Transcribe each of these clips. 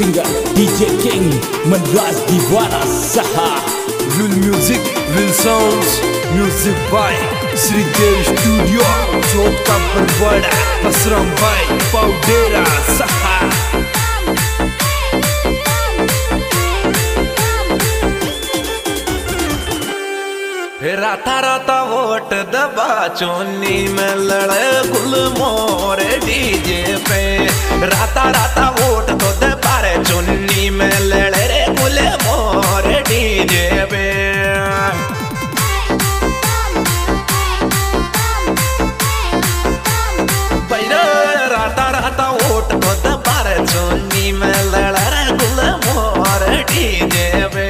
singer DJ King Mandras Divana Saha. Real music, real sounds, music by Sri Dev Studio, Chota Parwada, Pasram by Paudera Saha. राता राता vote दबा चोनी में लड़े गुल मोरे DJ पे। राता राता वोट तो दबा रे चोनी में लड़े रे गुल मोरे डीजे पे। राता राता वोट तो दबा रे चोनी में लड़े रे गुल मोरे डीजे पे।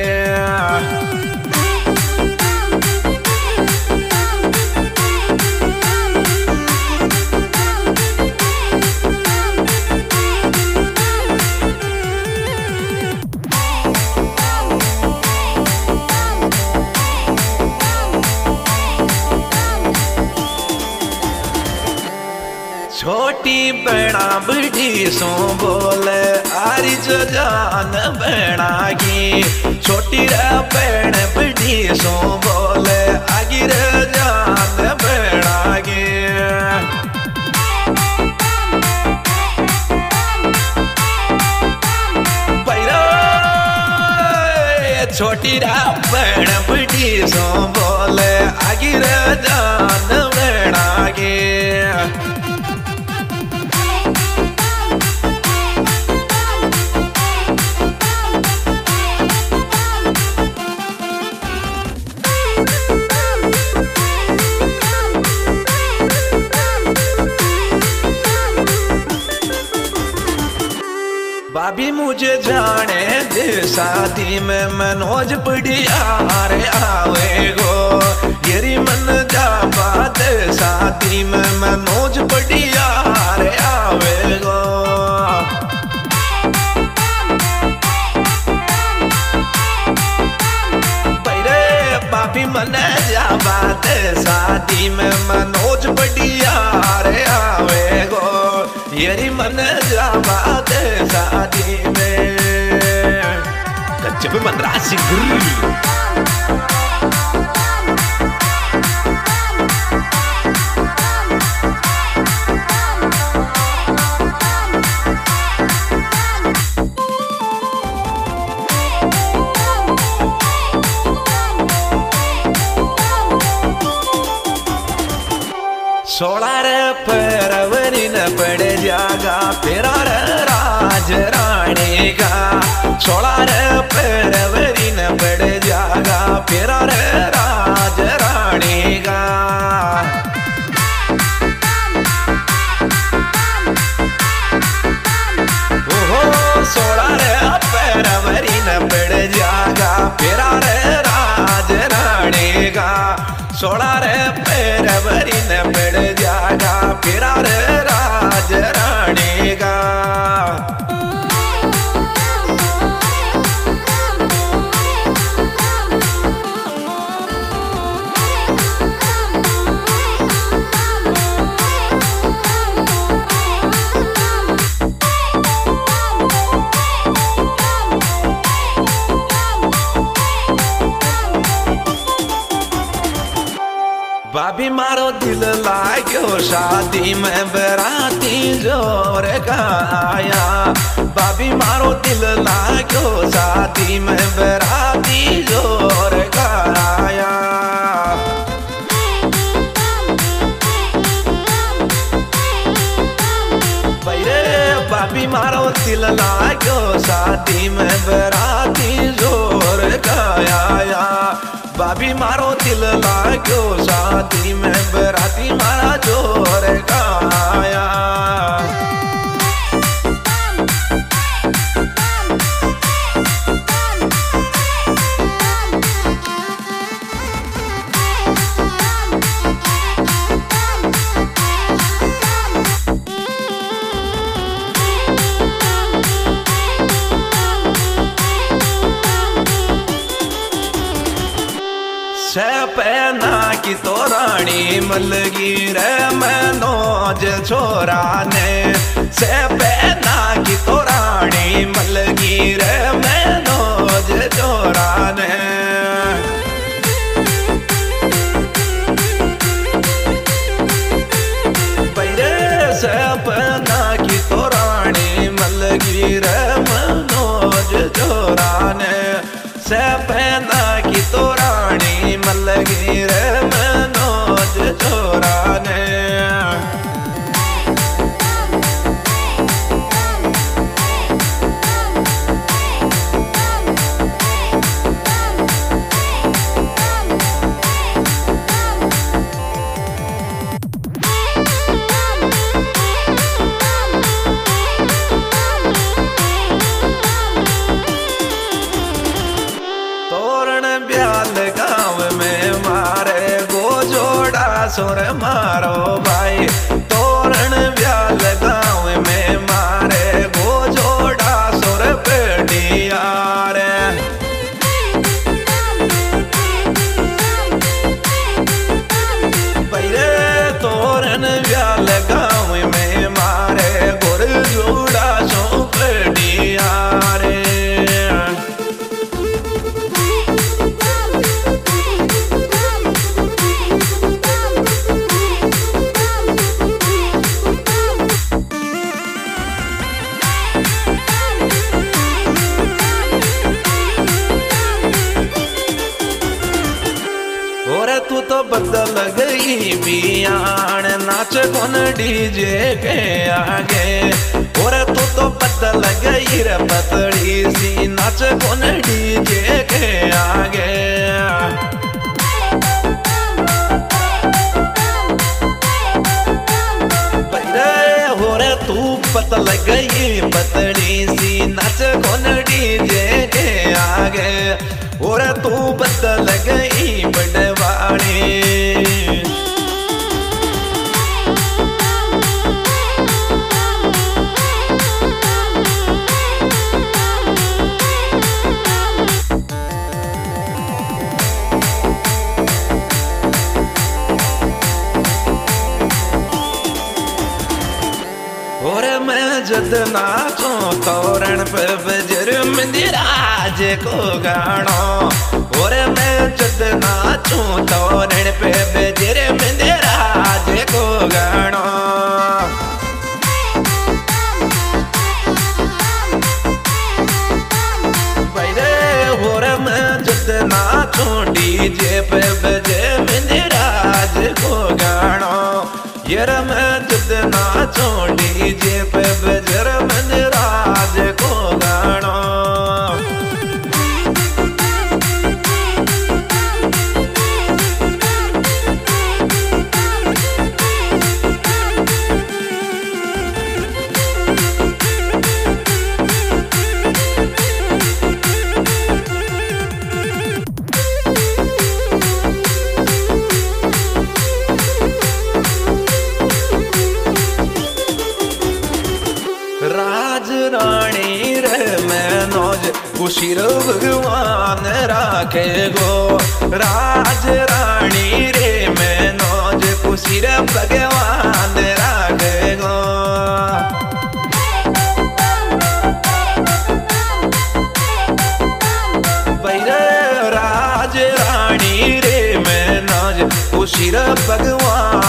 छोटी बड़ा बड़ी सो बोले आरी जो जान बना की। छोटी बहन बड़ी सो बोले आगी रे जान बना की। छोटी बहन बड़ी सो बोले आगी रे जान बना की। भाभी मुझे जाने दे शादी में मनोज बढ़िया रे आवेगो। येरी मन जा बात शादी में मनोज बढ़िया रे आवेगो। भाभी मन जा बात शादी में मनोज बढ़िया रे आवेगो। येरी मन जा बात शादी में कच्चे मंदराज सिंह। सोलह फरवरी न पड़ जागा तेरा राज रानी का। 16 फरवरी न पड़ जागा तेरा राज रानी का। ओहो 16 फरवरी न पड़ जागा तेरा राज रानी का। 16 फरवरी न पड़ जागा तेरा राज रानी का। भाभी मारो दिल लाग्यो शादी में बराती जोर का आया। भाभी मारो दिल लाग्यो शादी में बराती जोर का आया। भाभी मारो दिल लाग्यो शादी में बराती जोर का आया। भाभी मारो दिल लाग्यो शादी में बराती मारा जोर का आया। पहना की तो रानी मलगी रे मनोज छोरा ने से पहना की तो रानी मलगी रे मनोज जोरा ने से पहना की तो रानी मलगी रे मनोज जोरा ने। सुर मारो भाई तोरण ब्याल गाँव में मारे गो जोड़ा सुर पेड़िया रे। पहले तोरण ब्याल गाँव में मारे गोर जोड़ा सो पेड़िया रे। तू तो बदल गई बियान नाच कौन डीजे के आगे। और तू तो बदल गई रे पतड़ी सी नाच कौन डीजे के आगे। और तू बदल गई पतड़ी सी नाच कौन डीजे के आगे। और तू बदल गई बड़वाड़ी और मैं जद नाचो तोरण पे बजर मंदिराज को गानो। और मैं जद नाचो तोरण पे बजर मंदिराज को गानो। और मैं जद नाचो डीजे पे बजे मंदिराज को गानो। यार मैं जद नाचो डीजे पे बजर मंदिराज को गानो। राज रानी रे मनोज खुशी रो भगवान राखे गो। राज रानी रे मनोज खुशी रे भगवान राखे गो। राज रानी रे मनोज खुशी रे भगवान